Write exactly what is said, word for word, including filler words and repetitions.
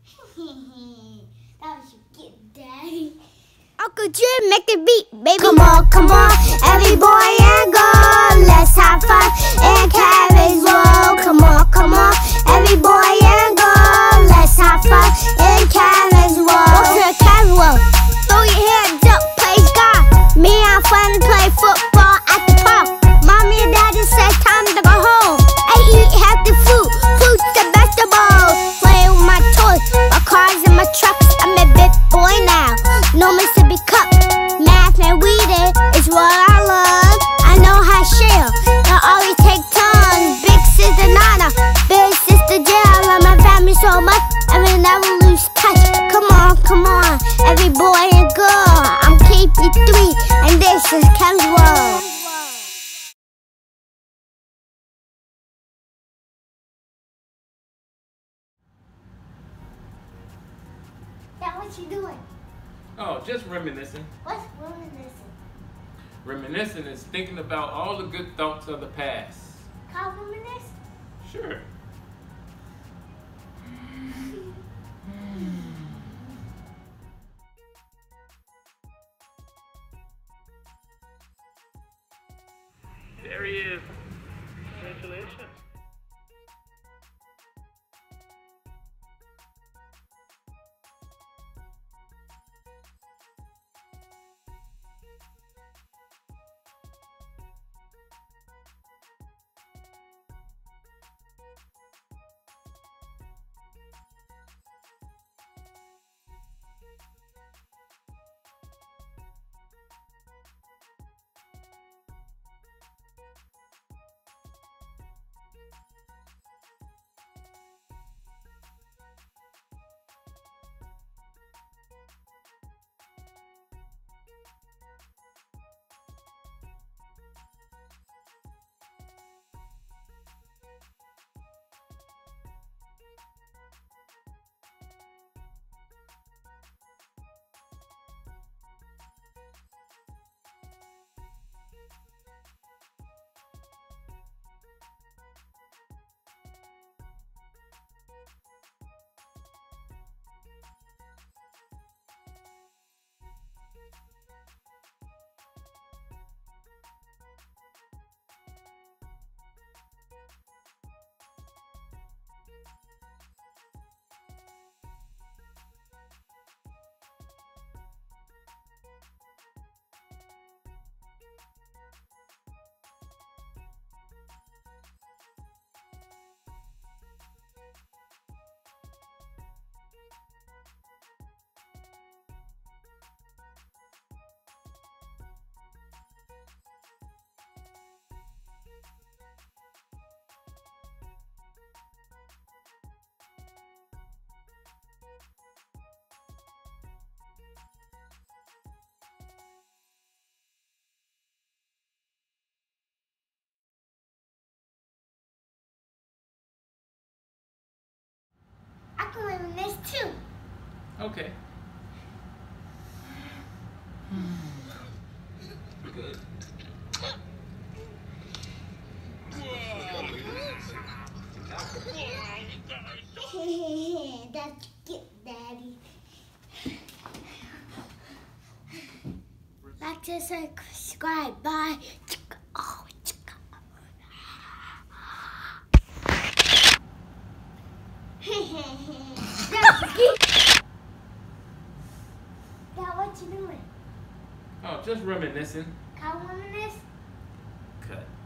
That was your kid, Daddy. Uncle Jim, make the beat, baby. Come on, come on, every boy and girl, let's have fun in Keven's world. Come on, come on, every boy and girl, let's have fun in Keven's world. Go to the Keven world. Throw your hands up, praise God. Me and friends play football at the park. Mommy and Daddy said time to go home. I eat healthy food, fruits and vegetables. Playing with my toys, my cars and my trucks. I'm a big boy now. No Mississippi Cup. Math and reading is what I love. I know how to share. I always take turns. Big sister Nana, big sister Jill. I love my family so much, I will never lose touch. Come on, come on, every boy and girl. I'm K P three, and this is Keven's world. Dad, what you doing? Oh, just reminiscing. What's reminiscing? Reminiscing is thinking about all the good thoughts of the past. Can I reminisce? Sure. There he is. Congratulations. I can reminisce too. Okay. Good. That's good, Daddy. Like to subscribe. Bye. Oh, Dad, what you doing? Oh, just reminiscing. Can I reminisce? Cut.